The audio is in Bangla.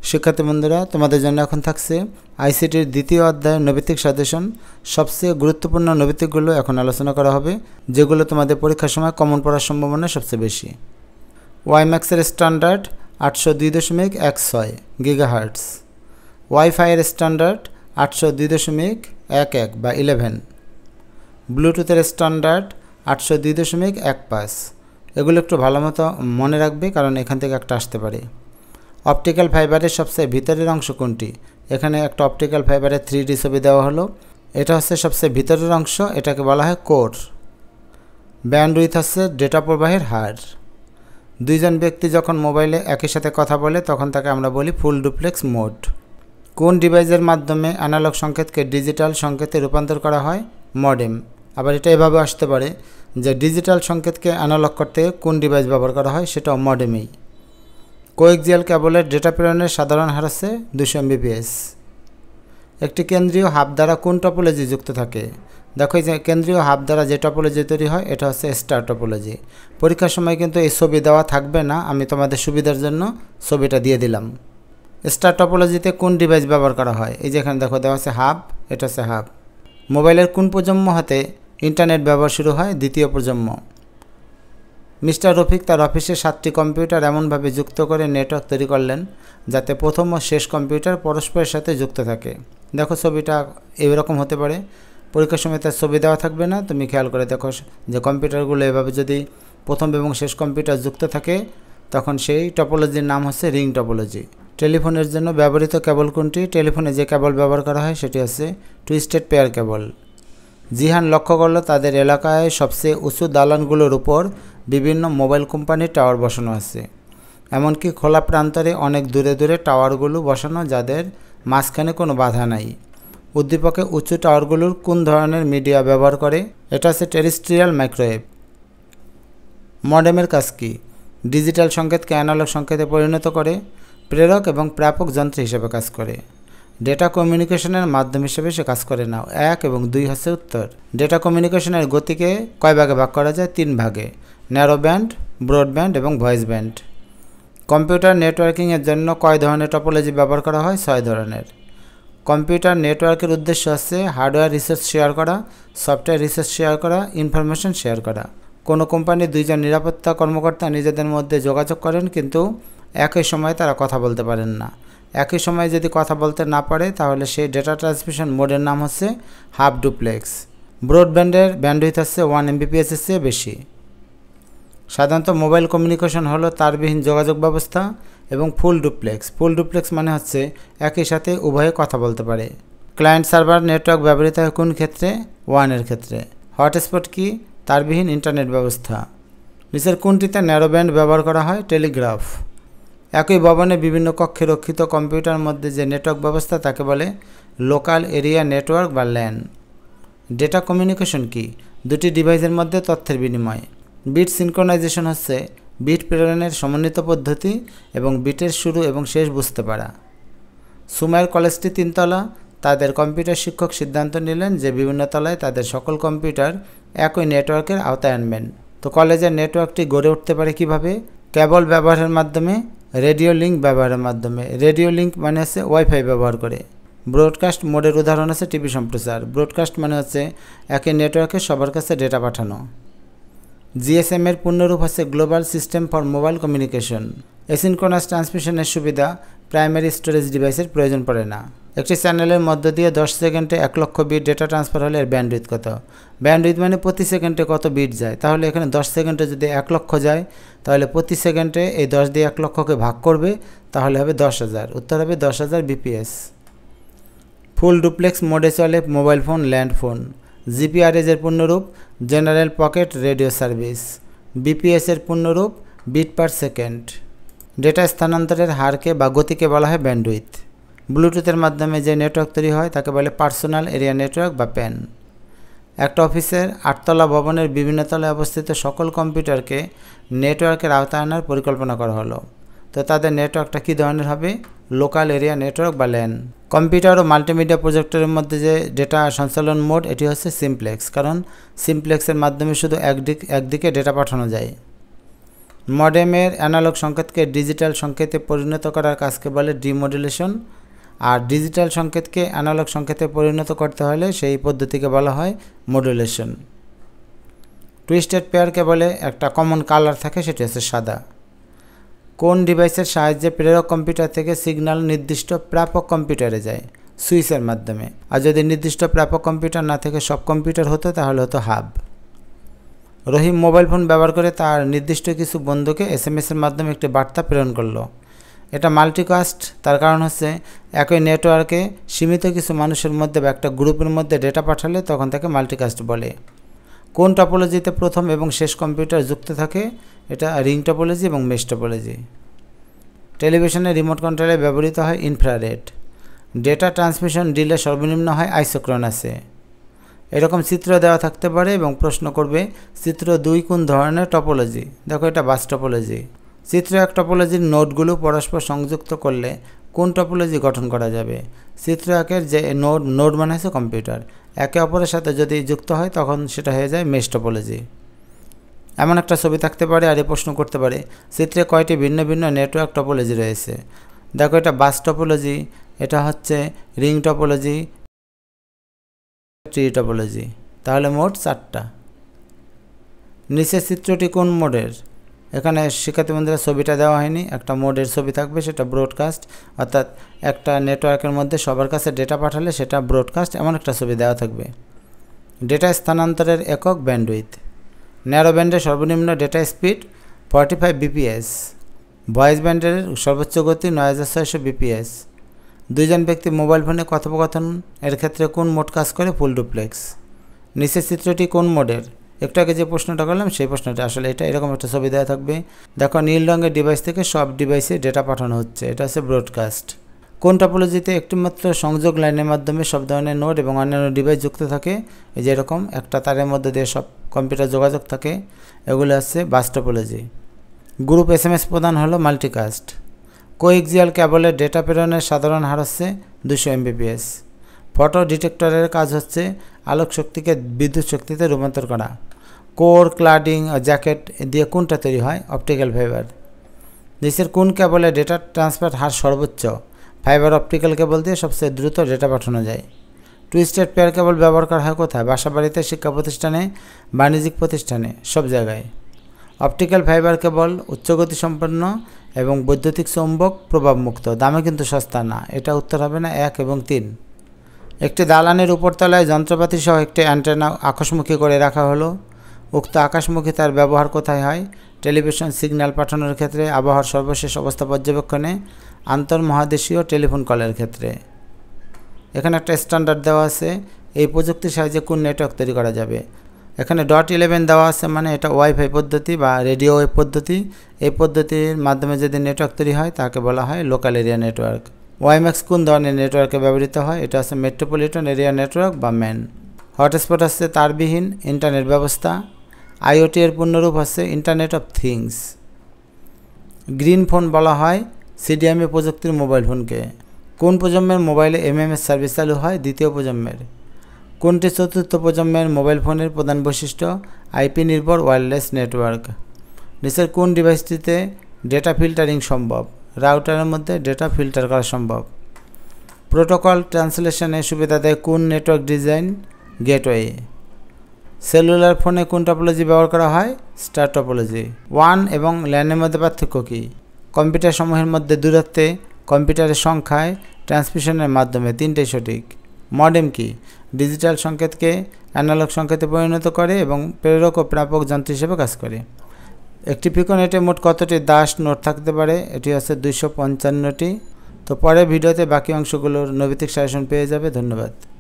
শিক্ষার্থী বন্ধুরা, তোমাদের জন্য এখন থাকছে আইসিটির দ্বিতীয় অধ্যায় নৈতিক সাজেশন। সবচেয়ে গুরুত্বপূর্ণ নৈতিকগুলো এখন আলোচনা করা হবে, যেগুলো তোমাদের পরীক্ষার সময় কমন পড়ার সম্ভাবনা সবচেয়ে বেশি। ওয়াইম্যাক্সের স্ট্যান্ডার্ড 802.16 গিগাহার্টস, ওয়াইফাইয়ের স্ট্যান্ডার্ড 802.11 বা 11, ব্লুটুথের স্ট্যান্ডার্ড 802.15। এগুলো একটু ভালো মতো মনে রাখবে, কারণ এখান থেকে একটা আসতে পারে। অপটিক্যাল ফাইবারের সবচেয়ে ভিতরের অংশ কোনটি? এখানে একটা অপটিক্যাল ফাইবারের 3D ছবি দেওয়া হলো। এটা হচ্ছে সবচেয়ে ভিতরের অংশ, এটাকে বলা হয় কোর। ব্যান্ডউইথ হচ্ছে ডেটা প্রবাহের হার। দুইজন ব্যক্তি যখন মোবাইলে একই সাথে কথা বলে তখন তাকে আমরা বলি ফুল ডুপ্লেক্স মোড। কোন ডিভাইসের মাধ্যমে অ্যানালগ সংকেতকে ডিজিটাল সংকেতে রূপান্তর করা হয়? মডেম। আবার এটা এভাবে আসতে পারে যে ডিজিটাল সংকেতকে অ্যানালগ করতে কোন ডিভাইস ব্যবহার করা হয়, সেটাও মডেমেই। কোএক্সিয়াল কেবলের ডেটা প্রেরণের সাধারণ হার আছে 200 Mbps। একটি কেন্দ্রীয় হাব দ্বারা কোন টপোলজি যুক্ত থাকে? দেখো, যে কেন্দ্রীয় হাব দ্বারা যে টপোলজি তৈরি হয় এটা হচ্ছে স্টার টপোলজি। পরীক্ষার সময় কিন্তু এই ছবি দেওয়া থাকবে না, আমি তোমাদের সুবিধার জন্য ছবিটা দিয়ে দিলাম। স্টার টপোলজিতে কোন ডিভাইস ব্যবহার করা হয়? এই যে এখানে দেখো দেওয়া আছে হাব, এটা হচ্ছে হাব। মোবাইলের কোন প্রজন্ম হতে ইন্টারনেট ব্যবহার শুরু হয়? দ্বিতীয় প্রজন্ম। মিস্টার রফিক তার অফিসে 7টি কম্পিউটার এমনভাবে যুক্ত করে নেটওয়ার্ক তৈরি করলেন যাতে প্রথম ও শেষ কম্পিউটার পরস্পরের সাথে যুক্ত থাকে। দেখো, ছবিটা এইরকম হতে পারে। পরীক্ষার সময় তার ছবি দেওয়া থাকবে না, তুমি খেয়াল করে দেখো যে কম্পিউটারগুলো এভাবে যদি প্রথম এবং শেষ কম্পিউটার যুক্ত থাকে তখন সেই টপোলজির নাম হচ্ছে রিং টপোলজি। টেলিফোনের জন্য ব্যবহৃত কেবল কোনটি? টেলিফোনে যে কেবল ব্যবহার করা হয় সেটি হচ্ছে টুইস্টেড পেয়ার কেবল। জিহান লক্ষ্য করল তাদের এলাকায় সবচেয়ে উঁচু দালানগুলোর উপর বিভিন্ন মোবাইল কোম্পানির টাওয়ার বসানো আছে। এমনকি খোলা প্রান্তরে অনেক দূরে দূরে টাওয়ারগুলো বসানো, যাদের মাঝখানে কোনো বাধা নাই। উদ্দীপকে উঁচু টাওয়ারগুলোর কোন ধরনের মিডিয়া ব্যবহার করে? এটা হচ্ছে টেরেস্ট্রিয়াল মাইক্রোওয়েভ। মডেমের কাজ কি? ডিজিটাল সংকেতকে অ্যানালগ সংকেতে পরিণত করে, প্রেরক এবং প্রাপক যন্ত্র হিসেবে কাজ করে। ডেটা কমিউনিকেশনের মাধ্যম হিসেবে সে কাজ করে না। 1 এবং 2 হচ্ছে উত্তর। ডেটা কমিউনিকেশনের গতিকে কয় ভাগে ভাগ করা যায়? 3 ভাগে, ন্যারো ব্যান্ড, ব্রডব্যান্ড এবং ভয়েস ব্যান্ড। কম্পিউটার নেটওয়ার্কিংয়ের জন্য কয় ধরনের টপোলজি ব্যবহার করা হয়? 6 ধরনের। কম্পিউটার নেটওয়ার্কের উদ্দেশ্য হচ্ছে হার্ডওয়্যার রিসোর্স শেয়ার করা, সফটওয়্যার রিসোর্স শেয়ার করা, ইনফরমেশন শেয়ার করা। কোনো কোম্পানির 2জন নিরাপত্তা কর্মকর্তা নিজেদের মধ্যে যোগাযোগ করেন, কিন্তু একই সময়ে তারা কথা বলতে পারেন না। একই সময়ে যদি কথা বলতে না পারে তাহলে সেই ডেটা ট্রান্সমিশন মোডের নাম হচ্ছে হাফ ডুপ্লেক্স। ব্রডব্যান্ডের ব্যান্ডউইথ হচ্ছে 1 Mbps এর চেয়ে বেশি। সাধারণত মোবাইল কমিউনিকেশন হলো তারবিহীন যোগাযোগ ব্যবস্থা এবং ফুল ডুপ্লেক্স। ফুল ডুপ্লেক্স মানে হচ্ছে একই সাথে উভয়ে কথা বলতে পারে। ক্লায়েন্ট সার্ভার নেটওয়ার্ক ব্যবহৃত হয় কোন ক্ষেত্রে? 1 এর ক্ষেত্রে। হটস্পট কি? তারবিহীন ইন্টারনেট ব্যবস্থা। নিচের কোনটিতে ন্যারো ব্যান্ড ব্যবহার করা হয়? টেলিগ্রাফ। একই ভবনে বিভিন্ন কক্ষে রক্ষিত কম্পিউটার মধ্যে যে নেটওয়ার্ক ব্যবস্থা তাকে বলে লোকাল এরিয়া নেটওয়ার্ক বা ল্যান। ডেটা কমিউনিকেশন কি? দুটি ডিভাইসের মধ্যে তথ্যের বিনিময়। বিট সিনক্রোনাইজেশন হচ্ছে বিট প্রেরণের সমন্বিত পদ্ধতি এবং বিটের শুরু এবং শেষ বুঝতে পারা। সুমাইয়ের কলেজটি 3 তলা। তাদের কম্পিউটার শিক্ষক সিদ্ধান্ত নিলেন যে বিভিন্ন তলায় তাদের সকল কম্পিউটার একই নেটওয়ার্কের আওতায় আনবেন। তো কলেজের নেটওয়ার্কটি গড়ে উঠতে পারে কিভাবে? কেবল ব্যবহারের মাধ্যমে, রেডিও লিঙ্ক ব্যবহারের মাধ্যমে। রেডিও লিঙ্ক মানে হচ্ছে ওয়াইফাই ব্যবহার করে। ব্রডকাস্ট মোডের উদাহরণ আছে টিভি সম্প্রচার। ব্রডকাস্ট মানে হচ্ছে একই নেটওয়ার্কে সবার কাছে ডেটা পাঠানো। জিএসএম এর পূর্ণরূপ হচ্ছে global system for mobile communication. Asynchronous ট্রান্সমিশনের সুবিধা প্রাইমারি স্টোরেজ ডিভাইসের প্রয়োজন পড়ে না। একটি চ্যানেলের মধ্য দিয়ে 10 সেকেন্ডে 1 লক্ষ বিট ডেটা ট্রান্সফার হলে এর ব্যান্ডউইথ কত? ব্যান্ডউইথ মানে প্রতি সেকেন্ডে কত বিট যায়। তাহলে এখানে 10 সেকেন্ডে যদি 1 লক্ষ যায় তাহলে প্রতি সেকেন্ডে এই 10 দিয়ে 1 লক্ষকে ভাগ করবে, তাহলে হবে 10,000। উত্তর হবে 10,000 BPS। ফুল ডুপ্লেক্স মোডে চলে mobile phone, land phone. GPRS এর পূর্ণরূপ general packet radio service. BPS এর পূর্ণরূপ বিট পার সেকেন্ড। ডেটা স্থানান্তরের হারকে বা গতিকে বলা হয় ব্যান্ডউইথ। ব্লুটুথের মাধ্যমে যে নেটওয়ার্ক তৈরি হয় তাকে বলে পার্সোনাল এরিয়া নেটওয়ার্ক বা প্যান। একটা অফিসের 8 তলা ভবনের বিভিন্ন তলায় অবস্থিত সকল কম্পিউটারকে নেটওয়ার্কের আওতায় আনার পরিকল্পনা করা হলো। তো তাদের নেটওয়ার্কটা কী ধরনের হবে? লোকাল এরিয়া নেটওয়ার্ক বা ল্যান। কম্পিউটার ও মাল্টিমিডিয়া প্রজেক্টরের মধ্যে যে ডেটা সঞ্চালন মোড এটি হচ্ছে সিমপ্লেক্স, কারণ সিমপ্লেক্সের মাধ্যমে শুধু একদিকে ডেটা পাঠানো যায়। মডেমের অ্যানালগ সংকেতকে ডিজিটাল সংকেতে পরিণত করার কাজকে বলে ডিমডুলেশন, আর ডিজিটাল সংকেতকে অ্যানালগ সংকেতে পরিণত করতে হলে সেই পদ্ধতিকে বলা হয় মডুলেশন। টুইস্টেড পেয়ারকে বলে একটা কমন কালার থাকে, সেটি হচ্ছে সাদা। কোন ডিভাইসের সাহায্যে প্রেরক কম্পিউটার থেকে সিগন্যাল নির্দিষ্ট প্রাপক কম্পিউটারে যায়? সুইচের মাধ্যমে। আর যদি নির্দিষ্ট প্রাপক কম্পিউটার না থেকে সব কম্পিউটার হতো তাহলে হতো হাব। রহিম মোবাইল ফোন ব্যবহার করে তার নির্দিষ্ট কিছু বন্ধুকে এসএমএসের মাধ্যমে একটি বার্তা প্রেরণ করলো। এটা মাল্টিকাস্ট, তার কারণ হচ্ছে একই নেটওয়ার্কে সীমিত কিছু মানুষের মধ্যে বা একটা গ্রুপের মধ্যে ডেটা পাঠালে তখন তাকে মাল্টিকাস্ট বলে। কোন টপোলজিতে প্রথম এবং শেষ কম্পিউটার যুক্ত থাকে? এটা রিং টপোলজি এবং মেশ টপোলজি। টেলিভিশনের রিমোট কন্ট্রোলে ব্যবহৃত হয় ইনফ্রারেড। ডেটা ট্রান্সমিশন ডিলে সর্বনিম্ন হয় আইসোক্রোনাসে। এরকম চিত্র দেওয়া থাকতে পারে এবং প্রশ্ন করবে চিত্র 2 কোন ধরনের টপোলজি? দেখো, এটা বাস টপোলজি। চিত্র 1 টপোলজির নোডগুলো পরস্পর সংযুক্ত করলে কোন টপোলজি গঠন করা যাবে? চিত্র 1-এর যে নোড মানে হচ্ছে কম্পিউটার, একে অপরের সাথে যদি যুক্ত হয় তখন সেটা হয়ে যায় মেশ টপোলজি। এমন একটা ছবি থাকতে পারে আর এই প্রশ্ন করতে পারে চিত্রে কয়টি ভিন্ন ভিন্ন নেটওয়ার্ক টপোলজি রয়েছে? দেখো, এটা বাস টপোলজি, এটা হচ্ছে রিং টপোলজি, ট্রি টপোলজি। তাহলে মোট 4টা। নিচের চিত্রটি কোন মোডের? এখানে শিক্ষার্থী বন্ধুরা ছবিটা দেওয়া হয়নি, একটা মোডের ছবি থাকবে, সেটা ব্রডকাস্ট, অর্থাৎ একটা নেটওয়ার্কের মধ্যে সবার কাছে ডেটা পাঠালে সেটা ব্রডকাস্ট, এমন একটা ছবি দেওয়া থাকবে। ডেটা স্থানান্তরের একক ব্যান্ডউইথ। ন্যারো ব্যান্ডের সর্বনিম্ন ডেটা স্পিড 45 বিপিএস, ভয়েস ব্যান্ডের সর্বোচ্চ গতি 9600 বিপিএস। দুইজন ব্যক্তি মোবাইল ফোনে কথোপকথন এর ক্ষেত্রে কোন মোড কাজ করে? Full duplex. নিচের চিত্রটি কোন মোডের? একটু আগে যে প্রশ্নটা করলাম সেই প্রশ্নটা, আসলে এটা এরকম একটা ছবি দেওয়া থাকবে। দেখো, নীল রঙের ডিভাইস থেকে সব ডিভাইসে ডেটা পাঠানো হচ্ছে, এটা হচ্ছে ব্রডকাস্ট। কোন টপোলজিতে একটিমাত্র সংযোগ লাইনের মাধ্যমে সব ধরনের নোড এবং অন্যান্য ডিভাইস যুক্ত থাকে? এই যে এরকম একটা তারের মধ্যে দিয়ে সব কম্পিউটার যোগাযোগ থাকে, এগুলো হচ্ছে বাস টপোলজি। গ্রুপ এসএমএস প্রদান হলো মাল্টিকাস্ট। কোএক্সিয়াল কেবলের ডেটা প্রেরণের সাধারণ হার হচ্ছে 200 এমবিপিএস। ফটো ডিটেক্টরের কাজ হচ্ছে আলোক শক্তিকে বিদ্যুৎ শক্তিতে রূপান্তর করা। কোর, ক্লাডিং ও জ্যাকেট দিয়ে কোনটা তৈরি হয়? Optical fibre. নিচের কোন কেবলে ডেটা ট্রান্সফার হার সর্বোচ্চ? ফাইবার অপটিক্যাল কেবল দিয়ে সবচেয়ে দ্রুত ডেটা পাঠানো যায়। টুইস্টেড পেয়ার কেবল ব্যবহার করা হয় কোথায়? বাসাবাড়িতে, শিক্ষা প্রতিষ্ঠানে, বাণিজ্যিক প্রতিষ্ঠানে, সব জায়গায়। অপটিক্যাল ফাইবার কেবল উচ্চগতি সম্পন্ন এবং বৈদ্যুতিক চৌম্বক প্রভাবমুক্ত, দামে কিন্তু সস্তা না। এটা উত্তর হবে না 1 এবং 3। একটি দালানের উপরতলায় যন্ত্রপাতি সহ একটি অ্যান্টেনা আকাশমুখী করে রাখা হলো। উক্ত আকাশমুখী তার ব্যবহার কোথায় হয়? টেলিভিশন সিগন্যাল পাঠানোর ক্ষেত্রে, আবহাওয়ার সর্বশেষ অবস্থা পর্যবেক্ষণে, আন্তর্মহাদেশীয় টেলিফোন কলের ক্ষেত্রে। এখানে একটা স্ট্যান্ডার্ড দেওয়া আছে, এই প্রযুক্তির সাহায্যে কোন নেটওয়ার্ক তৈরি করা যাবে? এখানে .11 দেওয়া আছে, মানে এটা ওয়াইফাই পদ্ধতি বা রেডিও ওয়েভ পদ্ধতি। এই পদ্ধতির মাধ্যমে যদি নেটওয়ার্ক তৈরি হয় তাকে বলা হয় লোকাল এরিয়া নেটওয়ার্ক। ওয়াইম্যাক্স কোন ধরনের নেটওয়ার্কে ব্যবহৃত হয়? এটা হচ্ছে মেট্রোপলিটন এরিয়া নেটওয়ার্ক বা ম্যান। হটস্পট হচ্ছে তারবিহীন ইন্টারনেট ব্যবস্থা। আইওটি এর পূর্ণরূপ হচ্ছে internet of things. Green phone বলা হয় সিডিএমএ প্রযুক্তির মোবাইল ফোনকে। কোন প্রজন্মের মোবাইলে এমএমএস সার্ভিস চালু হয়? দ্বিতীয় প্রজন্মের। কোনটি চতুর্থ প্রজন্মের মোবাইল ফোনের প্রধান বৈশিষ্ট্য? আইপি নির্ভর ওয়্যারলেস নেটওয়ার্ক। নিচের কোন ডিভাইসটিতে ডেটা ফিল্টারিং সম্ভব? রাউটারের মধ্যে ডেটা ফিল্টার করা সম্ভব। প্রোটোকল ট্রান্সলেশনে সুবিধা দেয় কোন নেটওয়ার্ক ডিজাইন? গেটওয়ে। সেলুলার ফোনে কোন টপোলজি ব্যবহার করা হয়? Star topology. ওয়ান এবং ল্যানের মধ্যে পার্থক্য কী? কম্পিউটার সমূহের মধ্যে দূরত্বে, কম্পিউটারের সংখ্যায়, ট্রান্সমিশনের মাধ্যমে, তিনটেই সঠিক। মডেম কি? ডিজিটাল সংকেতকে অ্যানালগ সংকেতে পরিণত করে এবং প্রেরক ও প্রাপক যন্ত্র হিসেবে কাজ করে। একটি পিকোনেটে মোট কতটি দাস নোট থাকতে পারে? এটি হচ্ছে 255টি। তো পরের ভিডিওতে বাকি অংশগুলোর নৈতিক সাজেশন পেয়ে যাবে। ধন্যবাদ।